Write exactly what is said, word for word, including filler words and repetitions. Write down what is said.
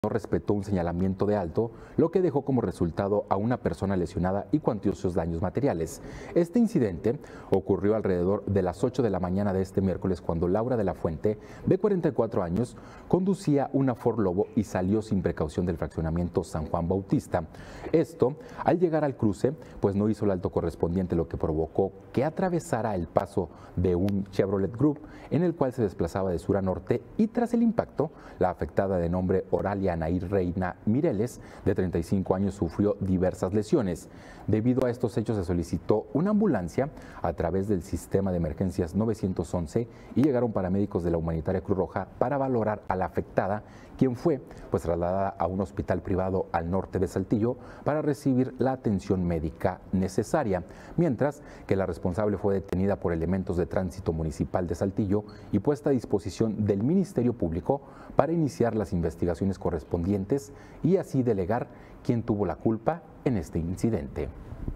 no respetó un señalamiento de alto, lo que dejó como resultado a una persona lesionada y cuantiosos daños materiales. Este incidente ocurrió alrededor de las ocho de la mañana de este miércoles, cuando Laura de la Fuente, de cuarenta y cuatro años, conducía una Ford Lobo y salió sin precaución del fraccionamiento San Juan Bautista. Esto, al llegar al cruce, pues no hizo el alto correspondiente, lo que provocó que atravesara el paso de un Chevrolet Group, en el cual se desplazaba de sur a norte, y tras el impacto, la afectada, de nombre Oralia Anair Reina Mireles, de treinta y cinco años, sufrió diversas lesiones. Debido a estos hechos, se solicitó una ambulancia a través del sistema de emergencias nueve once y llegaron paramédicos de la Humanitaria Cruz Roja para valorar a la afectada, quien fue pues trasladada a un hospital privado al norte de Saltillo para recibir la atención médica necesaria, mientras que la responsable fue detenida por elementos de tránsito municipal de Saltillo y puesta a disposición del Ministerio Público para iniciar las investigaciones correspondientes y así delegar quién tuvo la culpa en este incidente.